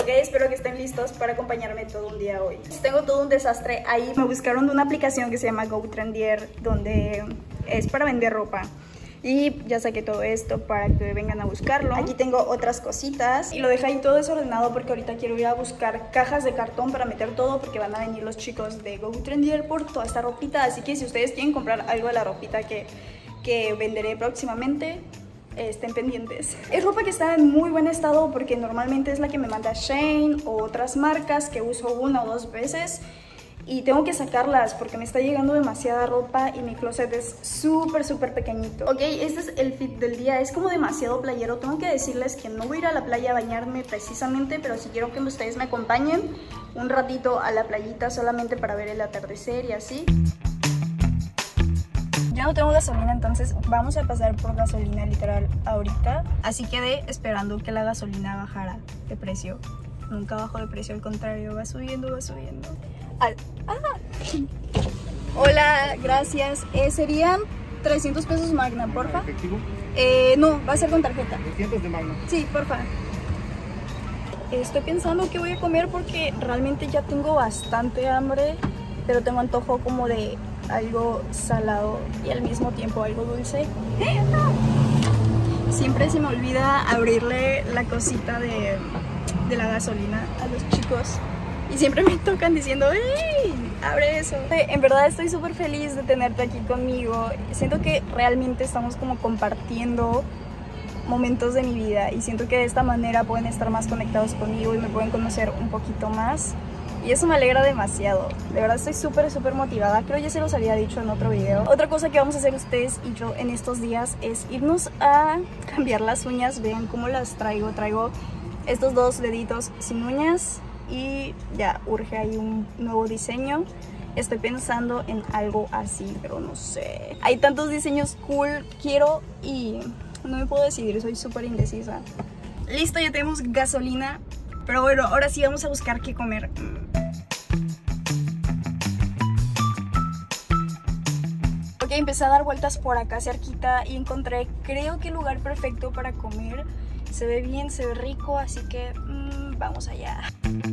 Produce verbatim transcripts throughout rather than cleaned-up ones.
Ok, espero que estén listos para acompañarme todo un día hoy. Tengo todo un desastre ahí. Me buscaron una aplicación que se llama GoTrendier, donde es para vender ropa. Y ya saqué todo esto para que vengan a buscarlo. Aquí tengo otras cositas y lo dejé ahí todo desordenado porque ahorita quiero ir a buscar cajas de cartón para meter todo, porque van a venir los chicos de GoTrendier por toda esta ropita. Así que si ustedes quieren comprar algo de la ropita que, que venderé próximamente, estén pendientes. Es ropa que está en muy buen estado porque normalmente es la que me manda Shein o otras marcas que uso una o dos veces. Y tengo que sacarlas porque me está llegando demasiada ropa y mi closet es súper súper pequeñito. Ok, este es el fit del día, es como demasiado playero. Tengo que decirles que no voy a ir a la playa a bañarme precisamente, pero sí quiero que ustedes me acompañen un ratito a la playita solamente para ver el atardecer y así. Ya no tengo gasolina, entonces vamos a pasar por gasolina literal ahorita. Así quedé esperando que la gasolina bajara de precio. Nunca bajó de precio, al contrario, va subiendo, va subiendo. Al... ¡Ah! Hola, gracias. Eh, serían trescientos pesos Magna, porfa. ¿Efectivo? Eh, no, va a ser con tarjeta. trescientos de Magna. Sí, porfa. Estoy pensando qué voy a comer porque realmente ya tengo bastante hambre, pero tengo antojo como de algo salado y al mismo tiempo algo dulce. Siempre se me olvida abrirle la cosita de, de la gasolina a los chicos. Y siempre me tocan diciendo, ¡ey! Abre eso. En verdad estoy súper feliz de tenerte aquí conmigo. Siento que realmente estamos como compartiendo momentos de mi vida. Y siento que de esta manera pueden estar más conectados conmigo y me pueden conocer un poquito más. Y eso me alegra demasiado. De verdad estoy súper, súper motivada. Creo que ya se los había dicho en otro video. Otra cosa que vamos a hacer ustedes y yo en estos días es irnos a cambiar las uñas. Vean cómo las traigo. Traigo estos dos deditos sin uñas. Y ya urge ahí un nuevo diseño. Estoy pensando en algo así, pero no sé. Hay tantos diseños cool, quiero y no me puedo decidir, soy súper indecisa. Listo, ya tenemos gasolina. Pero bueno, ahora sí vamos a buscar qué comer. Ok, empecé a dar vueltas por acá cerquita y encontré, creo que el lugar perfecto para comer. Se ve bien, se ve rico, así que mmm, vamos allá.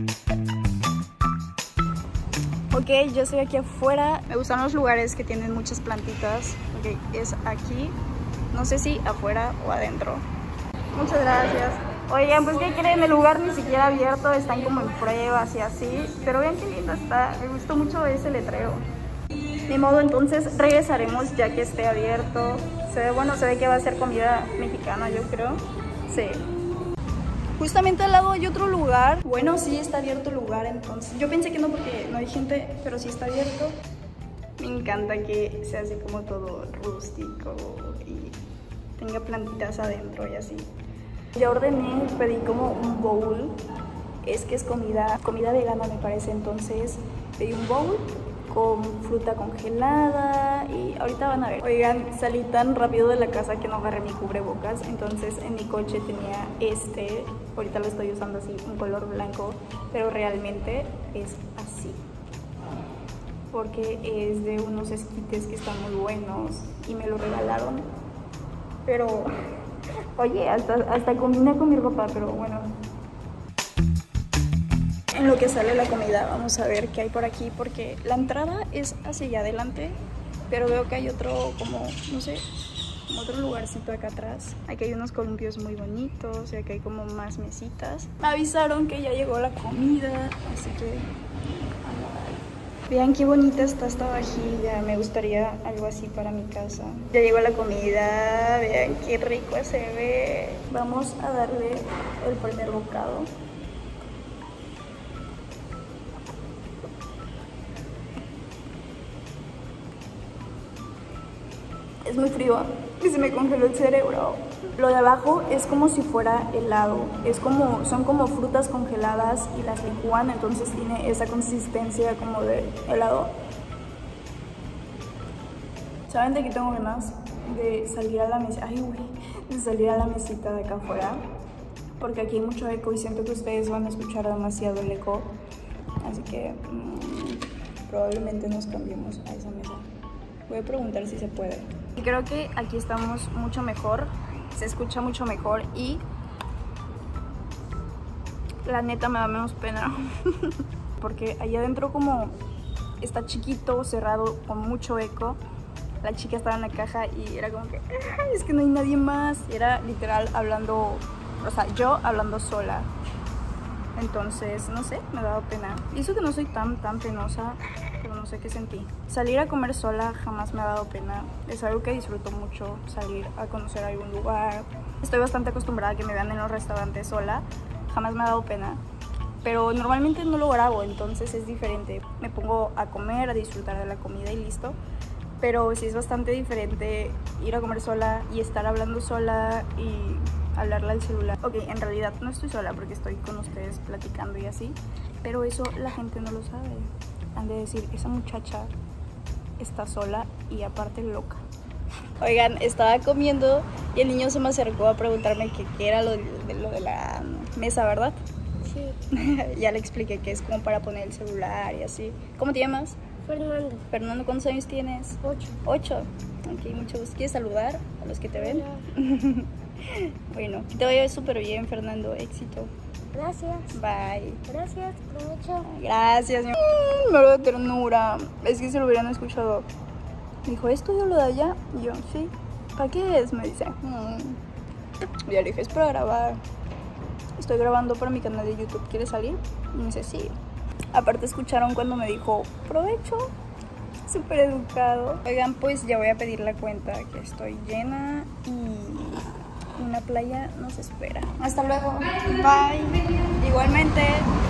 Ok, yo estoy aquí afuera. Me gustan los lugares que tienen muchas plantitas. Ok, es aquí. No sé si afuera o adentro. Muchas gracias. Oigan, pues ¿qué creen? El lugar ni siquiera abierto. Están como en pruebas y así. Pero vean qué lindo está. Me gustó mucho ese letrero. Ni modo, entonces regresaremos ya que esté abierto. Se ve bueno, se ve que va a ser comida mexicana, yo creo. Sí. Justamente al lado hay otro lugar. Bueno, sí está abierto el lugar, entonces. Yo pensé que no porque no hay gente, pero sí está abierto. Me encanta que se hace como todo rústico y tenga plantitas adentro y así. Ya ordené, pedí como un bowl. Es que es comida, comida vegana me parece, entonces pedí un bowl con fruta congelada y ahorita van a ver. Oigan, salí tan rápido de la casa que no agarré mi cubrebocas, entonces en mi coche tenía este, ahorita lo estoy usando así, un color blanco, pero realmente es así, porque es de unos esquites que están muy buenos y me lo regalaron, pero oye, hasta, hasta combina con mi ropa, pero bueno. En lo que sale la comida, vamos a ver qué hay por aquí, porque la entrada es hacia allá adelante, pero veo que hay otro, como, no sé, como otro lugarcito acá atrás. Aquí hay unos columpios muy bonitos, y aquí hay como más mesitas. Me avisaron que ya llegó la comida, así que... Vean qué bonita está esta vajilla, me gustaría algo así para mi casa. Ya llegó la comida, vean qué rico se ve. Vamos a darle el primer bocado. Es muy frío y se me congeló el cerebro. Lo de abajo es como si fuera helado. Es como, son como frutas congeladas y las licúan, entonces tiene esa consistencia como de helado. ¿Saben de qué tengo ganas? De salir a la mesa. Ay, güey. De salir a la mesita de acá afuera. Porque aquí hay mucho eco y siento que ustedes van a escuchar demasiado el eco. Así que mmm, probablemente nos cambiemos a esa mesa. Voy a preguntar si se puede. Y creo que aquí estamos mucho mejor, se escucha mucho mejor y la neta me da menos pena. Porque allá adentro como está chiquito, cerrado, con mucho eco. La chica estaba en la caja y era como que "Ay, es que no hay nadie más". Y era literal hablando, o sea, yo hablando sola. Entonces, no sé, me daba pena. Y eso que no soy tan, tan penosa, pero no sé qué sentí. Salir a comer sola jamás me ha dado pena. Es algo que disfruto mucho, salir a conocer algún lugar. Estoy bastante acostumbrada a que me vean en los restaurantes sola. Jamás me ha dado pena. Pero normalmente no lo grabo, entonces es diferente. Me pongo a comer, a disfrutar de la comida y listo. Pero sí es bastante diferente ir a comer sola y estar hablando sola y hablarle al celular. Ok, en realidad no estoy sola porque estoy con ustedes platicando y así, pero eso la gente no lo sabe. Han de decir, esa muchacha está sola y aparte loca. Oigan, estaba comiendo y el niño se me acercó a preguntarme qué era lo de, de, lo de la mesa, ¿verdad? Sí. Ya le expliqué que es como para poner el celular y así. ¿Cómo te llamas? Fernando. Fernando, ¿cuántos años tienes? Ocho. Ocho. Ok, mucho gusto. ¿Quieres saludar a los que te ven? Hola. Bueno, que te vaya súper bien, Fernando. Éxito. Gracias. Bye. Gracias, provecho. Gracias. Mm, me da ternura. Es que se lo hubieran escuchado. Me dijo, ¿esto yo lo de allá? Y yo, sí. ¿Para qué es? Me dice. Mm. Y yo le dije, es para grabar. Estoy grabando para mi canal de YouTube. ¿Quieres salir? Y me dice, sí. Aparte escucharon cuando me dijo, provecho. Súper educado. Oigan, pues ya voy a pedir la cuenta, que estoy llena y una playa nos espera. Hasta luego. Bye. Igualmente.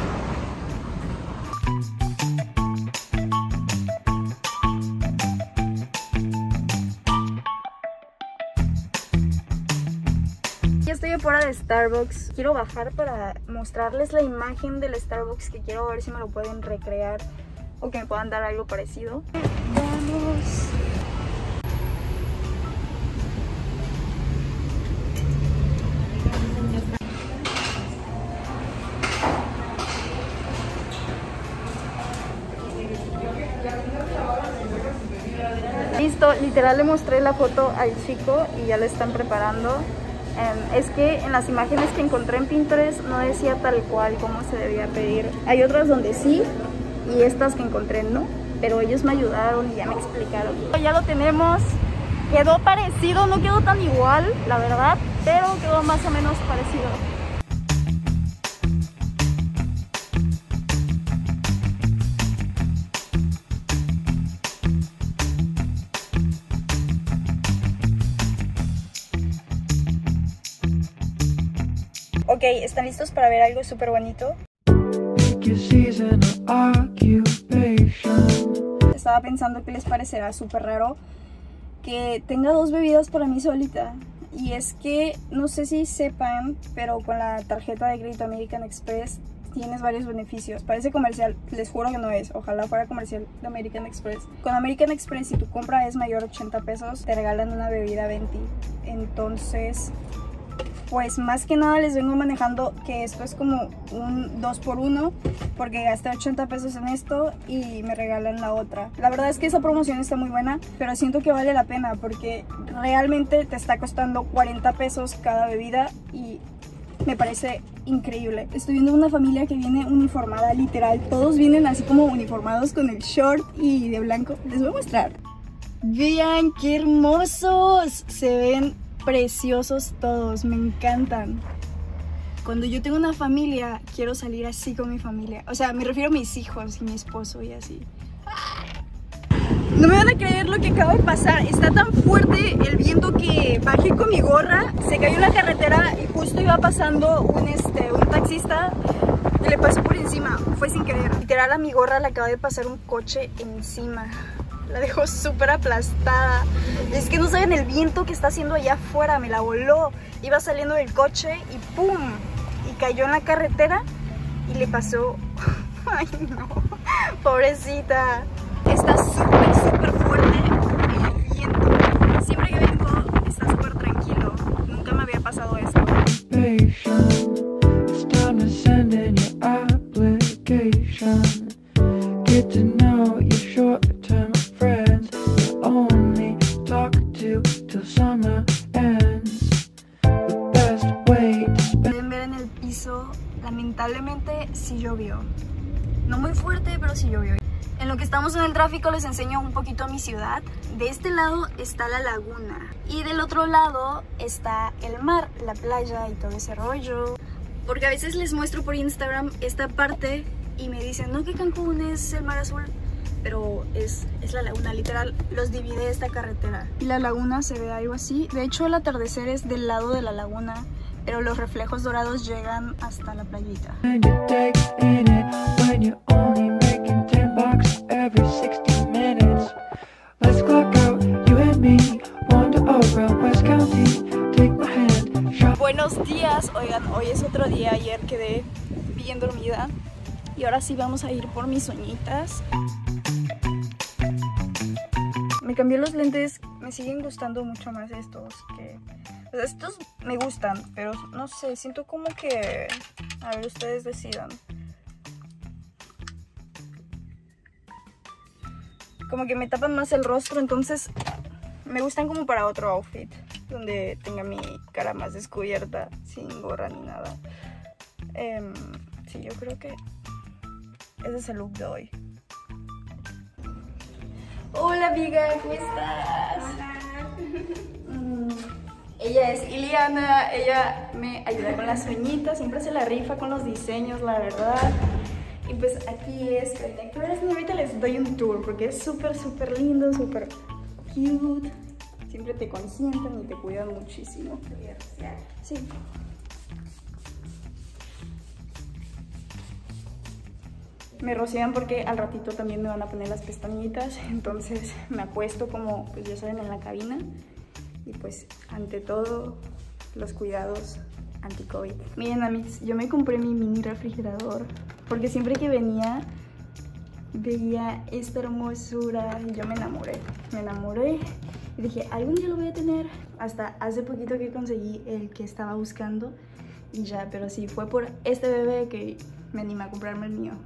Ya estoy afuera de Starbucks. Quiero bajar para mostrarles la imagen del Starbucks, que quiero ver si me lo pueden recrear o que me puedan dar algo parecido. Vamos. Listo, literal le mostré la foto al chico y ya le están preparando. Um, es que en las imágenes que encontré en Pinterest no decía tal cual como se debía pedir. Hay otras donde sí y estas que encontré no, pero ellos me ayudaron y ya me explicaron. Ya lo tenemos, quedó parecido, no quedó tan igual, la verdad, pero quedó más o menos parecido. Ok, ¿están listos para ver algo súper bonito? Estaba pensando que les parecerá súper raro que tenga dos bebidas para mí solita. Y es que, no sé si sepan, pero con la tarjeta de crédito American Express tienes varios beneficios. Parece comercial, les juro que no es. Ojalá fuera comercial de American Express. Con American Express, si tu compra es mayor a ochenta pesos, te regalan una bebida venti. Entonces, pues más que nada les vengo manejando que esto es como un dos por uno, porque gasté ochenta pesos en esto y me regalan la otra. La verdad es que esa promoción está muy buena, pero siento que vale la pena porque realmente te está costando cuarenta pesos cada bebida y me parece increíble. Estoy viendo una familia que viene uniformada, literal. Todos vienen así como uniformados con el short y de blanco. Les voy a mostrar. Vean qué hermosos. Se ven preciosos todos, me encantan. Cuando yo tengo una familia, quiero salir así con mi familia. O sea, me refiero a mis hijos y mi esposo y así. No me van a creer lo que acaba de pasar. Está tan fuerte el viento que bajé con mi gorra, se cayó en la carretera y justo iba pasando un, este, un taxista y le pasó por encima. Fue sin querer. Literal, a mi gorra le acaba de pasar un coche encima. La dejó súper aplastada. Es que no saben el viento que está haciendo allá afuera. Me la voló. Iba saliendo del coche y ¡pum! Y cayó en la carretera y le pasó... Ay, no. Pobrecita. Está súper, súper fuerte el viento. Siempre que vengo está súper tranquilo. Nunca me había pasado esto. Get to know your short-term friends. You only talk to till summer ends. The best way to spend. Pueden ver en el hizo. Lamentablemente sí llovió. No muy fuerte, pero sí llovió. En lo que estamos en el tráfico les enseño un poquito mi ciudad. De este lado está la laguna y del otro lado está el mar, la playa y todo ese rollo. Porque a veces les muestro por Instagram esta parte y me dicen, no, que Cancún es el mar azul, pero es, es la laguna, literal, los divide esta carretera. Y la laguna se ve algo así. De hecho el atardecer es del lado de la laguna, pero los reflejos dorados llegan hasta la playita. Buenos días, oigan, hoy es otro día. Ayer quedé bien dormida y ahora sí vamos a ir por mis uñitas. Me cambié los lentes, me siguen gustando mucho más estos que... O sea, estos me gustan, pero no sé, siento como que... A ver, ustedes decidan. Como que me tapan más el rostro, entonces me gustan como para otro outfit, donde tenga mi cara más descubierta, sin gorra ni nada. Um, sí, yo creo que ese es el look de hoy. Hola amiga, ¿cómo estás? Hola. Ella es Iliana, ella me ayuda con las uñitas, siempre se la rifa con los diseños, la verdad. Y pues aquí es Protectores, y ahorita les doy un tour porque es súper, súper lindo, súper cute. Siempre te consienten y te cuidan muchísimo. Sí. Me rocian porque al ratito también me van a poner las pestañitas, entonces me acuesto como, pues ya saben, en la cabina. Y pues ante todo, los cuidados anti-COVID. Miren amigos, yo me compré mi mini refrigerador porque siempre que venía veía esta hermosura y yo me enamoré. Me enamoré y dije, algún día lo voy a tener. Hasta hace poquito que conseguí el que estaba buscando y ya, pero sí, fue por este bebé que me animé a comprarme el mío.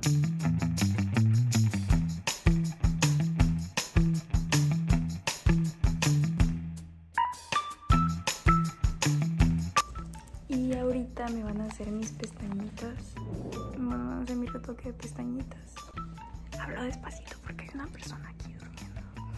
Y ahorita me van a hacer mis pestañitas. Me van a hacer mi retoque de pestañitas. Hablo despacito porque hay una persona aquí durmiendo.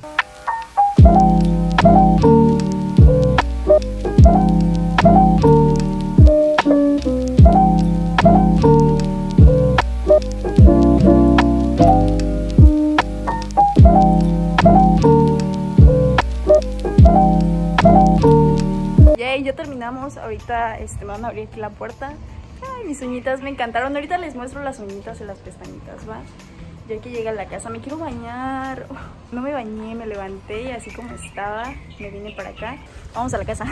Yay, ya terminamos. Ahorita este, me van a abrir aquí la puerta. Ay, mis uñitas me encantaron. Ahorita les muestro las uñitas y las pestañitas, ¿va? Ya que llegué a la casa, me quiero bañar. No me bañé, me levanté y así como estaba, me vine para acá. Vamos a la casa.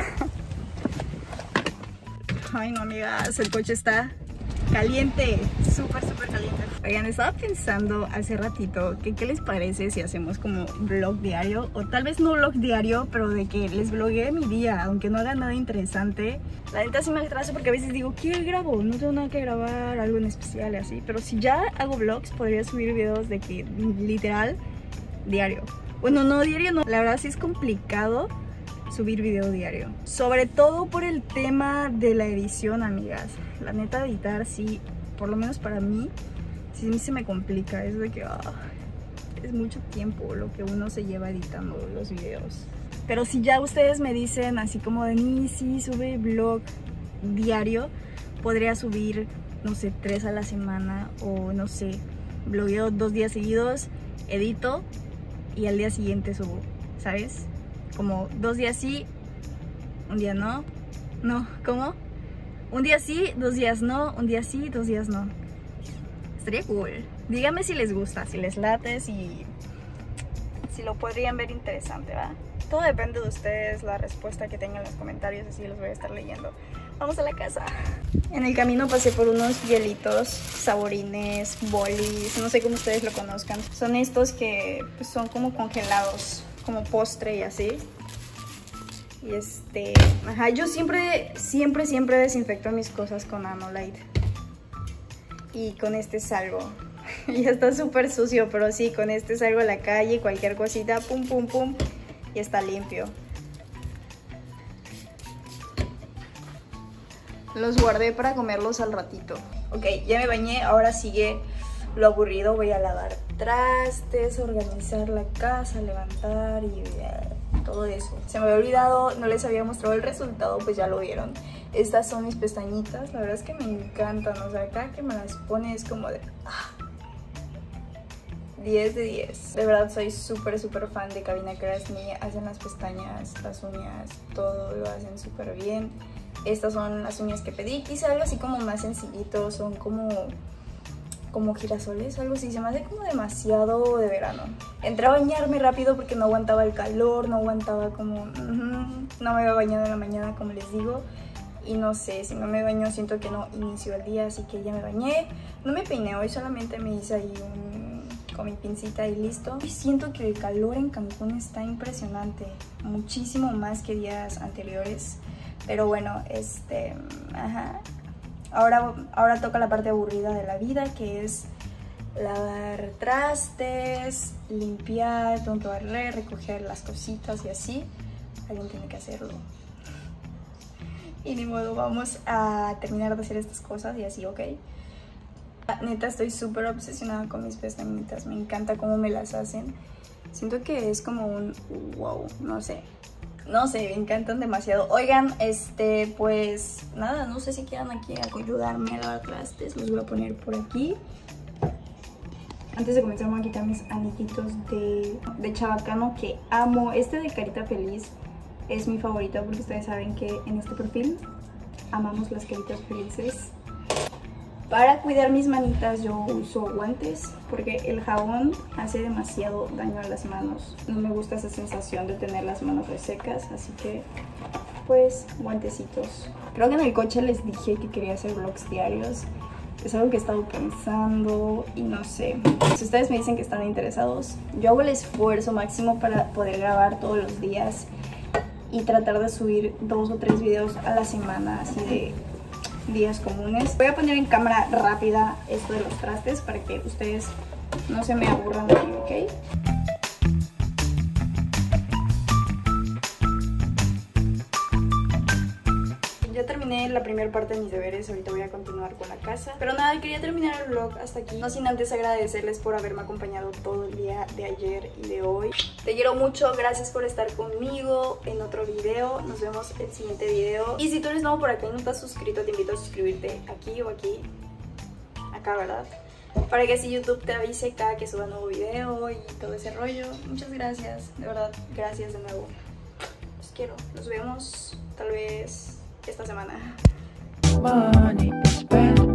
Ay, no, amigas, el coche está caliente, súper, súper caliente. Oigan, estaba pensando hace ratito que qué les parece si hacemos como vlog diario, o tal vez no vlog diario, pero de que les vloguee mi día, aunque no haga nada interesante. La neta sí me atraso porque a veces digo, ¿qué grabo? No tengo nada que grabar, algo en especial y así. Pero si ya hago vlogs, podría subir videos de que literal diario. Bueno, no diario, no. La verdad sí es complicado subir video diario. Sobre todo por el tema de la edición, amigas. La neta, editar sí, por lo menos para mí, sí se me complica. Es de que oh, es mucho tiempo lo que uno se lleva editando los videos. Pero si ya ustedes me dicen así como de mí, sí, sube vlog diario, podría subir, no sé, tres a la semana o no sé, vlogueo dos días seguidos, edito y al día siguiente subo, ¿sabes? Como dos días sí, un día no, no, ¿cómo? Un día sí, dos días no, un día sí, dos días no. Estaría cool. Díganme si les gusta, si les late, si, si lo podrían ver interesante, ¿va? Todo depende de ustedes, la respuesta que tengan en los comentarios, así los voy a estar leyendo. Vamos a la casa. En el camino pasé por unos hielitos, saborines, bolis, no sé cómo ustedes lo conozcan. Son estos que pues, son como congelados, como postre y así. Y este, ajá, yo siempre, siempre, siempre desinfecto mis cosas con Anolite. Y con este salgo. Ya está súper sucio, pero sí, con este salgo a la calle, cualquier cosita, pum, pum, pum, y está limpio. Los guardé para comerlos al ratito. Ok, ya me bañé, ahora sigue lo aburrido. Voy a lavar trastes, organizar la casa, levantar y uh, todo eso. Se me había olvidado, no les había mostrado el resultado, pues ya lo vieron. Estas son mis pestañitas, la verdad es que me encantan. O sea, cada que me las pone es como de... Ah, diez de diez. De verdad soy súper súper fan de Cabina Krasny. Hacen las pestañas, las uñas, todo lo hacen súper bien. Estas son las uñas que pedí. Quise algo así como más sencillito. Son como, como girasoles, algo así. Se me hace como demasiado de verano. Entré a bañarme rápido porque no aguantaba el calor. No aguantaba como... Uh-huh, no me había bañado en la mañana, como les digo. Y no sé, si no me baño siento que no inició el día. Así que ya me bañé. No me peiné hoy, solamente me hice ahí un... con mi pincita y listo. Y siento que el calor en Cancún está impresionante, muchísimo más que días anteriores. Pero bueno, este, ajá. Ahora, ahora toca la parte aburrida de la vida, que es lavar trastes, limpiar, tengo que barrer, recoger las cositas y así. Alguien tiene que hacerlo. Y ni modo, vamos a terminar de hacer estas cosas y así, ¿ok? Neta, estoy súper obsesionada con mis pestañitas. Me encanta cómo me las hacen. Siento que es como un wow, no sé. No sé, me encantan demasiado. Oigan, este, pues nada, no sé si quieran aquí ayudarme a lavar trastes. Los voy a poner por aquí. Antes de comenzar, me voy a quitar mis anillitos de, de chabacano que amo. Este de carita feliz es mi favorito porque ustedes saben que en este perfil amamos las caritas felices. Para cuidar mis manitas yo uso guantes porque el jabón hace demasiado daño a las manos. No me gusta esa sensación de tener las manos resecas, así que pues guantecitos. Creo que en el coche les dije que quería hacer vlogs diarios. Es algo que he estado pensando y no sé. Si ustedes me dicen que están interesados, yo hago el esfuerzo máximo para poder grabar todos los días y tratar de subir dos o tres videos a la semana, así de días comunes. Voy a poner en cámara rápida esto de los trastes para que ustedes no se me aburran aquí, ¿ok? Ya terminé la primera parte de mis deberes, ahorita voy a continuar con la casa. Pero nada, quería terminar el vlog hasta aquí. No sin antes agradecerles por haberme acompañado todo el día de ayer y de hoy. Te quiero mucho, gracias por estar conmigo en otro video. Nos vemos en el siguiente video. Y si tú eres nuevo por acá y no estás suscrito, te invito a suscribirte aquí o aquí. Acá, ¿verdad? Para que así YouTube te avise cada que suba nuevo video y todo ese rollo. Muchas gracias, de verdad, gracias de nuevo. Los quiero, nos vemos tal vez esta semana. Money spent.